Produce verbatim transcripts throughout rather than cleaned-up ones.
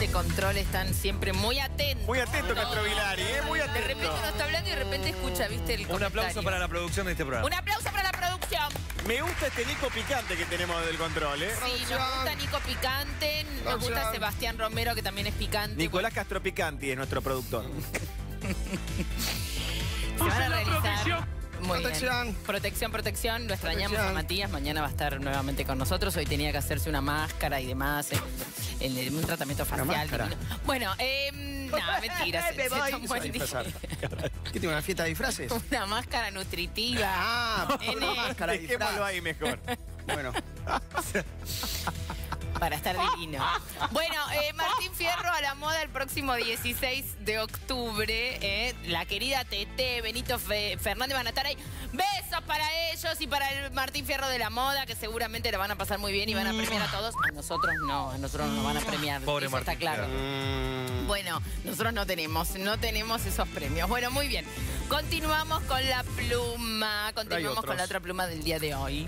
de control están siempre muy atentos. Muy atento, Castro Vilari, ¿eh? Muy atento. De repente uno está hablando y de repente escucha, ¿viste? El Un comentario. aplauso para la producción de este programa. Un aplauso para la producción. Me gusta este Nico picante que tenemos del control, ¿eh? Sí, nos gusta Nico Picante, nos gusta Sebastián Romero, que también es picante. Nicolás Castro Picanti es nuestro productor. Se van a realizar... Muy Protección. bien. Protección, protección. Lo extrañamos Protección. a Matías. Mañana va a estar nuevamente con nosotros. Hoy tenía que hacerse una máscara y demás. El, el- un tratamiento facial. máscara. divino. Bueno, eh, nada, mentira. se- Me se voy. tomó el día. ¿Qué tiene una fiesta de disfraces? Una máscara nutritiva. Ah, Nene, una máscara de Dejémoslo disfraz. ahí mejor. Bueno, para estar divino. Bueno, eh, Martín Fierro a la moda el próximo dieciséis de octubre. eh. La querida Tete, Benito Fe- Fernández van a estar ahí. Besos para ellos y para el Martín Fierro de la moda, que seguramente la van a pasar muy bien y van a premiar a todos. A nosotros no, a nosotros no nos van a premiar. Pobre Eso está Martín claro. mm, Bueno, nosotros no tenemos, no tenemos esos premios. Bueno, muy bien. Continuamos con la pluma. Continuamos otros. con la otra pluma del día de hoy.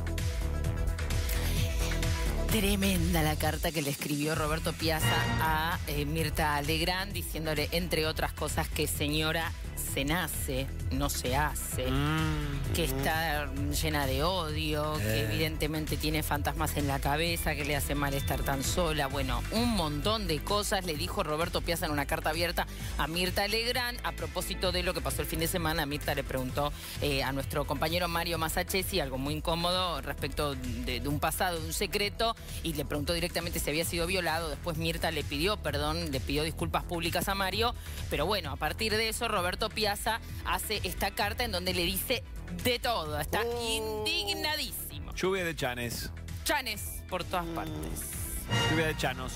Tremenda la carta que le escribió Roberto Piazza a eh, Mirta Legrand, diciéndole, entre otras cosas, que señora se nace, no se hace, que está llena de odio, que Eh. evidentemente tiene fantasmas en la cabeza, que le hace mal estar tan sola. Bueno, un montón de cosas le dijo Roberto Piazza en una carta abierta a Mirta Legrand a propósito de lo que pasó el fin de semana. Mirta le preguntó eh, a nuestro compañero Mario Masachesi algo muy incómodo respecto de, de un pasado, de un secreto, y le preguntó directamente si había sido violado. Después Mirta le pidió perdón, le pidió disculpas públicas a Mario, pero bueno, a partir de eso Roberto Piazza hace esta carta en donde le dice de todo. Está Oh. indignadísimo. Lluvia de chanes. Chanes por todas partes. Lluvia de chanos.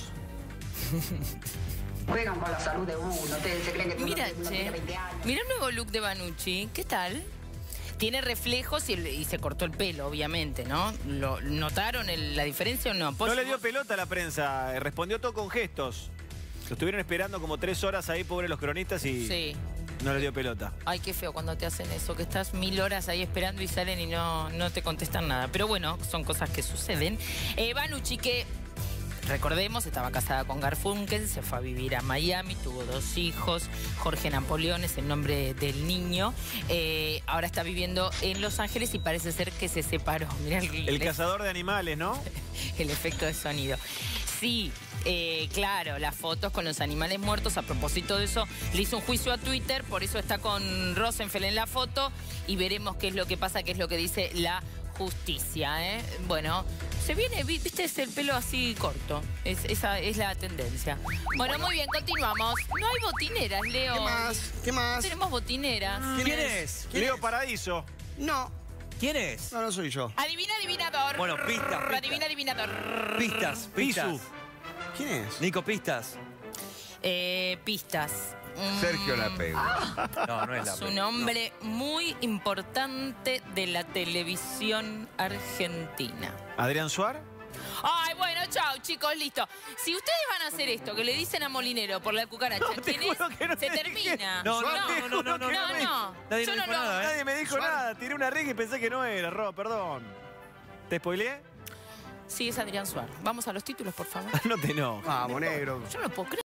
Juegan con la salud de uno, ustedes se creen que uno, Mira, uno che, tiene veinte años. mira el nuevo look de Banucci. ¿Qué tal? Tiene reflejos y, y se cortó el pelo, obviamente, ¿no? ¿Lo, ¿Notaron el- la diferencia o no? No Pollo, le dio vos- pelota a la prensa, eh, respondió todo con gestos. Lo estuvieron esperando como tres horas ahí, pobres los cronistas, y Sí. no le dio pelota. Ay, qué feo cuando te hacen eso, que estás mil horas ahí esperando y salen y no, no te contestan nada. Pero bueno, son cosas que suceden. Eh, Banucci, que recordemos, estaba casada con Garfunkel, se fue a vivir a Miami, tuvo dos hijos. Jorge Napoleón es el nombre del niño. Eh, ahora está viviendo en Los Ángeles y parece ser que se separó. Mirá el, El cazador de animales, ¿no? el efecto de sonido. Sí, eh, claro, las fotos con los animales muertos. A propósito de eso, le hizo un juicio a Twitter, por eso está con Rosenfeld en la foto y veremos qué es lo que pasa, qué es lo que dice la justicia, ¿eh? Bueno, se viene, vi- viste, es el pelo así corto. Es, esa es la tendencia. Bueno, muy bien, continuamos. No hay botineras, Leo. ¿qué más? ¿Qué No más? tenemos botineras. ¿Quién es? ¿Quién Leo es? Paradiso. No, ¿Quién es? no, no soy yo. Adivina, adivinador. Bueno, pista, pista. Adivina, adivinador. Pistas, pistas. Pisu. ¿Quién es? Nico, pistas. Eh, pistas. Mm, Sergio Lapego. No, no es la Es un hombre muy importante de la televisión argentina. Adrián Suar. Ay, bueno, chao, chicos, listo. Si ustedes van a hacer esto, que le dicen a Molinero por la cucaracha, te ¿quién es? juro que no Se te termina. dije. No, no, no, no, no, no, no, no, no. no. Nadie Yo me no dijo lo hago. nada, ¿eh? Nadie me dijo Suar. nada. Tiré una riga y pensé que no era, Ro, perdón. ¿Te spoileé? Sí, es Adrián Suárez. Vamos a los títulos, por favor. No te no. Vamos, negro. Yo no lo puedo creer.